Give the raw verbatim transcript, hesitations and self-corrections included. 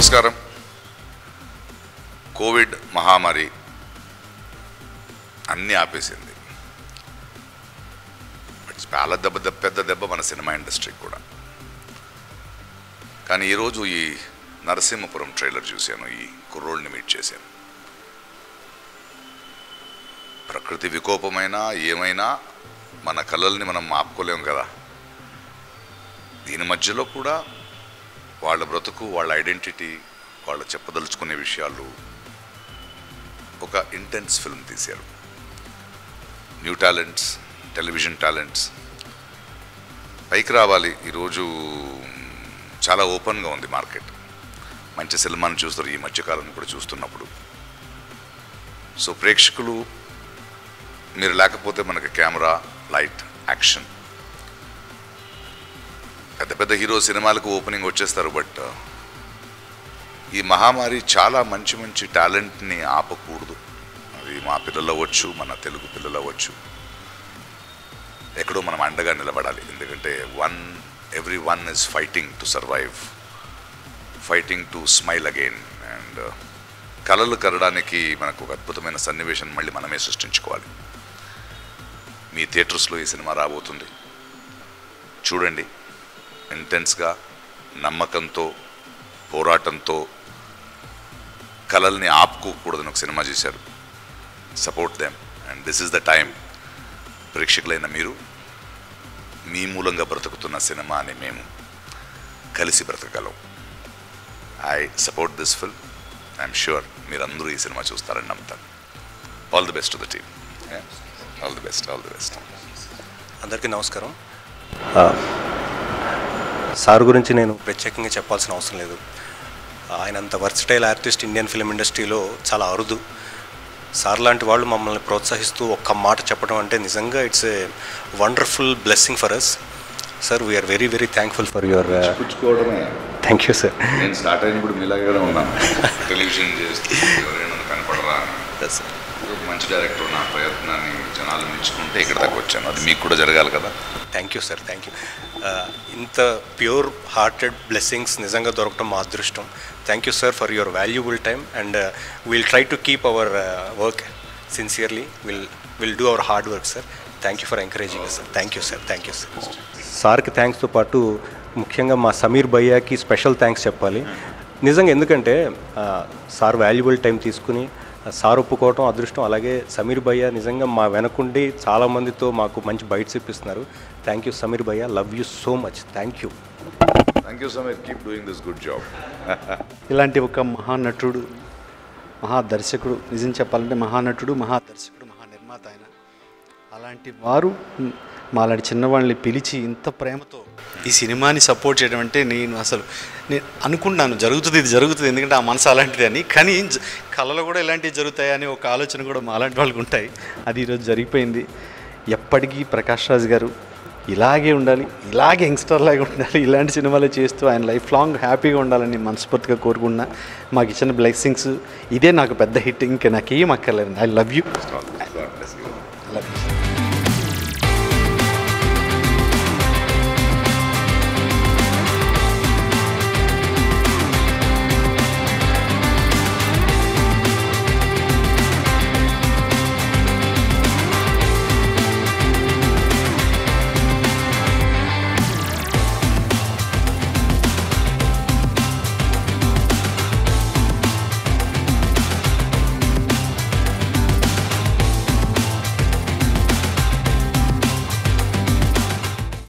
నమస్కారం. కోవిడ్ మహామారి అన్నీ ఆపేసింది. చాలా దెబ్బ పెద్ద దెబ్బ మన సినిమా ఇండస్ట్రీకి కూడా. కానీ ఈరోజు ఈ నరసింహపురం ట్రైలర్ చూశాను, ఈ కుర్రోళ్ళని మీట్ చేశాను. ప్రకృతి వికోపమైనా ఏమైనా మన కళల్ని మనం ఆపుకోలేము కదా. దీని మధ్యలో కూడా వాళ్ళ బ్రతుకు, వాళ్ళ ఐడెంటిటీ, వాళ్ళు చెప్పదలుచుకునే విషయాలు, ఒక ఇంటెన్స్ ఫిల్మ్ తీశారు. న్యూ టాలెంట్స్, టెలివిజన్ టాలెంట్స్ పైకి రావాలి. ఈరోజు చాలా ఓపెన్గా ఉంది మార్కెట్. మంచి సినిమాను చూస్తారు ఈ మధ్యకాలం కూడా చూస్తున్నప్పుడు. సో ప్రేక్షకులు మీరు లేకపోతే మనకి కెమెరా, లైట్, యాక్షన్, పెద్ద పెద్ద హీరో సినిమాలకు ఓపెనింగ్ వచ్చేస్తారు. బట్ ఈ మహమ్మారి చాలా మంచి మంచి టాలెంట్ని ఆపకూడదు. అది మా పిల్లలు అవ్వచ్చు, మన తెలుగు పిల్లలు అవ్వచ్చు, ఎక్కడో మనం అండగా నిలబడాలి. ఎందుకంటే one every one is fighting to survive, fighting to smile again. And కళలు కరడానికి మనకు ఒక అద్భుతమైన సన్నివేశం మళ్ళీ మనమే సృష్టించుకోవాలి. మీ థియేటర్స్లో ఈ సినిమా రాబోతుంది, చూడండి. ఇంటెన్స్గా, నమ్మకంతో, పోరాటంతో కళల్ని ఆపుకోకూడదని ఒక సినిమా చేశారు. Support them and this is the time. ప్రేక్షకులైన మీరు మీ మూలంగా బ్రతుకుతున్న సినిమా అని మేము కలిసి బ్రతకగలం. I support this film. I'm sure మీరందరూ ఈ సినిమా చూస్తారని నమ్ముతాను. All the best to the team. All the best, all the best. అందరికీ నమస్కారం. సార్ గురించి నేను ప్రత్యేకంగా చెప్పాల్సిన అవసరం లేదు. ఆయన అంత వర్సటైల్ ఆర్టిస్ట్ ఇండియన్ ఫిల్మ్ ఇండస్ట్రీలో చాలా అరుదు. సార్ లాంటి వాళ్ళు మమ్మల్ని ప్రోత్సహిస్తూ ఒక్క మాట చెప్పడం అంటే నిజంగా it's a wonderful blessing for us. Sir we are very very thankful for your. Thank you sir. నేను స్టార్ట్ అయినప్పుడు మీలాగానే ఉన్నాను, టెలివిజన్ చేస్తూ ఎవరైనా కనపడరా. సార్ మంచి డైరెక్టర్, నా ప్రయత్నాన్ని జనాలు మెచ్చుకుంటే ఇక్కడ దాకా వచ్చాను. అది మీకు కూడా జరగాలి కదా. Thank you sir, thank you. ఇంత ప్యూర్ హార్టెడ్ బ్లెస్సింగ్స్ నిజంగా దొరకడం మా అదృష్టం. Thank you sir for your valuable time and will try to keep our work sincerely. Will will do our hard work sir. Thank you for encouraging sir. Thank you sir, thank you sir. సార్కి థ్యాంక్స్తో పాటు ముఖ్యంగా మా Sameer భయ్యాకి special thanks చెప్పాలి నిజంగా. ఎందుకంటే sir valuable time తీసుకుని sir ఒప్పుకోవటం అదృష్టం. అలాగే సమీర్ భయ్య నిజంగా మా వెనకుండి చాలామందితో మాకు మంచి బైట్స్ ఇప్పిస్తున్నారు. థ్యాంక్ యూ సమీర్ భయ్య, love you so much. Thank you. Thank you Sameer, keep doing this good job. ఇలాంటి ఒక మహానటుడు, మహాదర్శకుడు, నిజం చెప్పాలంటే మహానటుడు, మహాదర్శకుడు, మహానిర్మాత ఆయన. అలాంటి వారు మాలాంటి చిన్నవాళ్ళని పిలిచి ఇంత ప్రేమతో ఈ సినిమాని సపోర్ట్ చేయడం అంటే నేను అసలు నేను అనుకుంటున్నాను జరుగుతుంది, ఇది జరుగుతుంది, ఎందుకంటే ఆ మనసు అలాంటిది అని. కానీ కళలో కూడా ఇలాంటివి జరుగుతాయని ఒక ఆలోచన కూడా మాలాంటి వాళ్ళకి ఉంటాయి. అది ఈరోజు జరిగిపోయింది. ఎప్పటికీ ప్రకాష్ రాజ్ గారు ఇలాగే ఉండాలి, ఇలాగే యంగ్స్టర్ లాగా ఉండాలి, ఇలాంటి సినిమాలు చేస్తూ ఆయన లైఫ్ లాంగ్ హ్యాపీగా ఉండాలని మనస్ఫూర్తిగా కోరుకున్నా. మాకు ఇచ్చిన బ్లెస్సింగ్స్ ఇదే నాకు పెద్ద హిట్. ఇంకా నాకేం అక్కర్లేదు. I love you. God bless you. I love you.